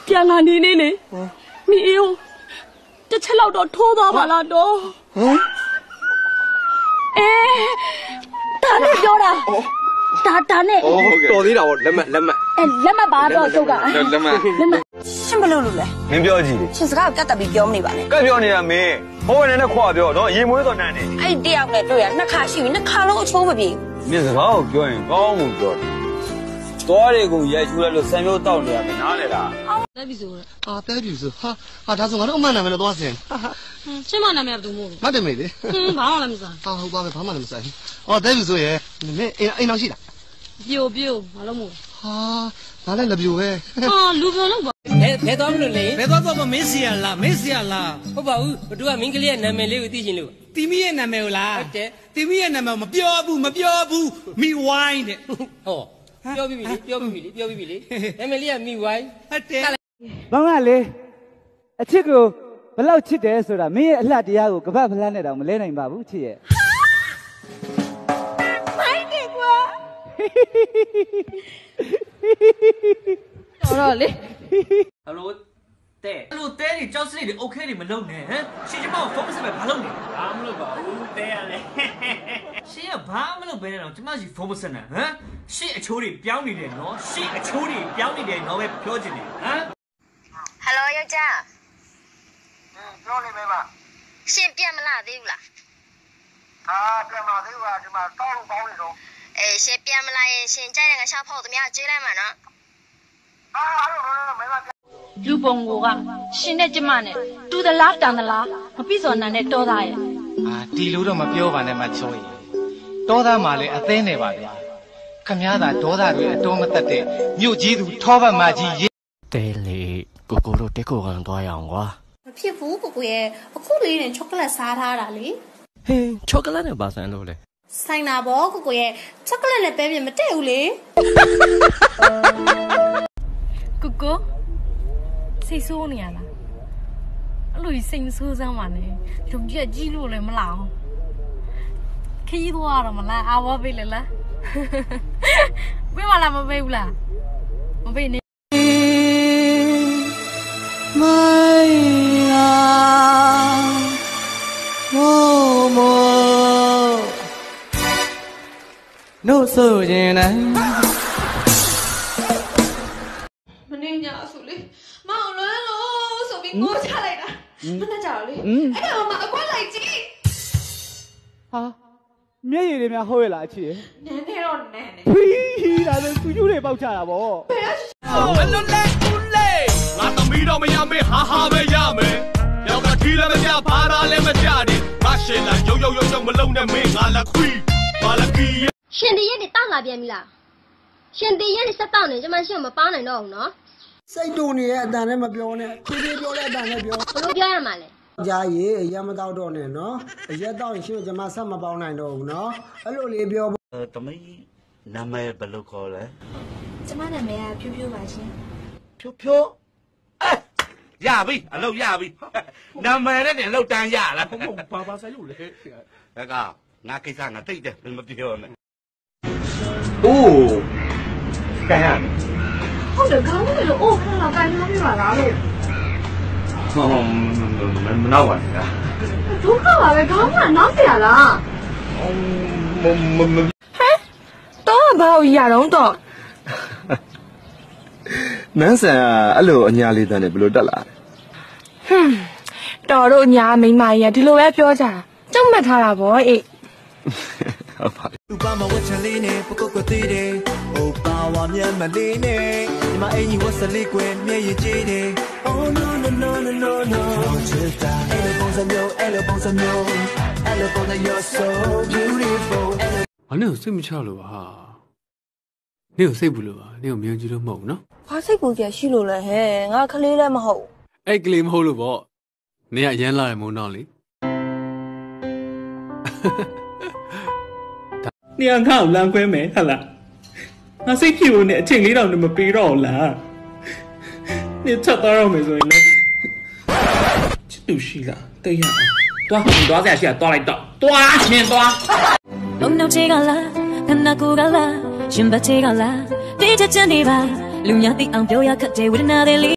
ပြန်လာနေနေလေမီအေးတစ်ချက်လောက်တော့ထိုးသွားပါလားတော့ဒါနဲ့ပြောတာဒါနဲ့တော်သေးတာပေါ့လက်မှတ်ပါတော့ထုတ်ကလက်မှတ်ရှင်ဘလို့လို့လဲမင်းပြောကြည့်လေရှင်စကားကတ်တက်ပြီးပြောမနေပါနဲ့ကတ်ပြောနေတာမင်းဟိုးနဲ့ခွာပြောတော့ရေမွေးတော့နန်းနေအဲ့တယောက်နဲ့တွေ့ရနှစ်ခါရှိပြီနှစ်ခါလုံးအချိုးမပြေမင်းစကားကိုပြောရင်ကောင်းမှုပြောတယ်သွားတွေကိုရိုက်ချိုးလိုက်လို့ဆံမျိုးတောက်နေရမယ်နားလေလားတဲပြီဆိုတဲပြီဆိုဟာဒါဆိုငါတို့အမှန်နာမယ်လို့သွားစင်ချင်းမနာမယ်ဘယ်သူမို့မတ်တယ်မေလေဘာမှလည်းမစားဟုတ်ပါပဲဘာမှလည်းမစားတဲပြီဆိုရဲ့မင်းအိမ်အောင်ရှိလားပြိုမလုပ်မို့ငါလည်းလက်ပြိုပဲလူပြောလို့ပါဘယ်သွားမလို့လဲဘယ်သွားမင်းစီရလားဟုတ်ပါဘူးဘသူကမင်းကလေးရဲ့နာမည်လေးကိုသိချင်လို့တီမီရဲ့နာမည်ကိုလားဟုတ်တယ်တီမီရဲ့နာမည်မပြောဘူးမိဝိုင်းတဲ့ဟောပြောပြီးပြီလေနာမည်လေးကမိဝိုင်းဟုတ်တယ်ဘောင်းကလေအချစ်ကိုဘလောက်ချစ်တယ်ဆိုတာမင်းရဲ့အလှတရားကိုကပတ်ဖလန်းနဲ့တောင်မလဲနိုင်ပါဘူးချစ်ရဲ့မိုင်းနေကွာတော်လေဟယ်လိုတဲတွေကြောက်စရိတ်တွေโอเคတွေမလုပ်နဲ့ဟမ်ရှင်ကျမကိုဖုန်းဆက်ပဲဘာလုပ်နေဘာမလုပ်ပါဘူးတဲရလေရှင်ကဘာမလုပ်ဘဲနဲ့တော့ကျမစီဖုန်းမဆက်နဲ့ဟမ်ရှင်အချိုးတွေပြောင်းနေတယ်နော်ရှင်အချိုးတွေပြောင်းနေတယ်နော်ပဲပြောချင်တယ်ဟမ်ဟယ်လိုယောက်ျားပြောနေမေးပါရှင်ပြန်မလာသေးဘူးလားပြန်မလာသေးဘူးဒီမှာတောင်းလို့ပေါင်းနေတော့ရှင်ပြန်မလာရင်ရှင်ကြိုက်တဲ့ငါရှောက်ဖို့တမရကျွေးလိုက်မှာနော်အဲ့လိုမေးပါလူပုံကရှင်နဲ့ကျမနဲ့တူသလားတန်သလားမပြည့်စုံနိုင်တဲ့တောသားရဲ့ဒီလိုတော့မပြောပါနဲ့မချောရင်တောသားမှလည်းအသင်းနေပါဗျာခမည်းသာဒေါသတွေအတော်မသက်တဲ့မြို့ကြီးသူထောပတ်မကြီးတဲလေကိုတို့တက်ကိုကန်သွားရအောင်ကွာမဖြစ်ဘူးကိုရဲ့အခုလေးနဲ့ချောကလက်စားထားတာလေဟင်းချောကလက်နဲ့ပါဆန်းလို့လေဆိုင်တာပေါ့ကိုရဲ့ချောကလက်နဲ့ပဲပြင်မတည့်ဘူးလေကိုစိတ်ဆိုးနေရလားအဲ့လိုစိတ်မဆိုးစမ်းပါနဲ့လုံကြီးလို့လည်းမလာအောင်ခီးသွားတော့မလားအာဝပေးလေလားပေးမလားမပေးဘူးလားမပေးနေမိုင်းလာမိုနှုတ်ဆိုရင်လည်းမနေညာဆိုလေမောင်လွန်းလို့ဆိုပြီးကိုချလိုက်တာမနဲ့ကြတော့လေအဲ့ဒါမှအကွက်လိုက်ကြည့်မျက်ရည်တွေများဟုတ်ရလားအချစ်နန်းနေတော့နန်းနေဟီးဒါဆိုသူကျူးတွေပေါက်ချတာဗောဘယ်လိုလဲဦးလေးငါသမီးတော့မရမေးဟာပဲရမယ်ယောက်ကထီးလည်းမကြဘာသာလည်းမကြတယ်ငါရှင်လာရုံမလုံးနဲ့မင်းငါလက်ခွီးဘာလကီရှင်တရက်တွေတောက်လာပြန်ပြီလားရှင်တရက်တွေဆက်တောက်နေကျမရှင်မပါနိုင်တော့ဘူးနော်စိတ်တူနေရဲ့အတန်နဲ့မပြောနဲ့ဖြည်းဖြည်းပြောတဲ့အတန်နဲ့ပြောဘလို့ပြောရမှာလဲကြားရည်ရမတော့တော့နဲ့နော်အရက်တော့ရင်ရှင်ကျမဆက်မပေါင်းနိုင်တော့ဘူးနော်အဲ့လိုလေးပြောတမီးနာမည်ဘယ်လိုခေါ်လဲကျမနာမည်ကဖြိုးဖြိုးပါရှင်ဖြိုးရပြီအလုပ်ရပြီနာမည်နဲ့အလုပ်တန်းရလားဘာဆိုင်လို့လဲဒါကငါကိစ္စငါသိတယ်မပြောနဲ့အိုးကန်ရဟုတ်တယ်ခေါင်းလေးလို့အိုးခဏလောက်ကန်ထားပြပါလားလို့မနောက်ပါနဲ့လားဒုက္ခပါပဲခေါင်းကနောက်เสียလားဟဲတော့ဘာလို့ရတော့နန်းဆန်ကအဲ့လိုအညာလေးတန်းနဲ့ဘယ်လိုတက်လာတော်တို့ညာမိမကြီးကဒီလိုပဲပြောကြတာကြောက်မှတ်ထားတာဗောအေးဟုတ်ပါသူပါမဝတ်ချလေးနဲ့ပကုတ်ကသေးတယ်။အိုပါဝါမျက်မလေးနဲ့ဒီမှာအင်ကြီးဝတ်စလေးကွယ်မျက်ရည်ကြည်တယ်။ Oh no no no no no no ချစ်တာအဲ့လိုပုံစံမျိုးအဲ့လိုပုံစံ you're so beautiful ဘာနဲ့စိတ်မချလို့ပါနေကိုစိတ်ဘူးလို့ပါနေကိုမြင်ကြည့်လို့မဟုတ်ဘူးနော်ဘာစိတ်ပူကြရှိလို့လဲဟဲ့ငါကလေးလည်းမဟုတ်အဲ့ကလေးမဟုတ်လို့ပေါ့နေကရမ်းလာတဲ့မုံတော့လေနေငါ့ကိုလမ်းခွဲမယ်ဟလားငါစိတ်ဖြစ်လို့နဲ့အချိန်လေးတောင်မပေးတော့လားနေချက်သွားတော့မယ်ဆိုရင်လည်းချစ်သူရှိလားတိတ်ရအောင်သွားစရာရှိတာသွားလိုက်တော့သွားရှင်သွားလုံနောက်ချေကလာခဏကိုကလာရှင်ဘချေကလာတေးချချန်နေပါလူညာသိအောင်ပြောရခက်တဲ့ဝေဒနာတွေ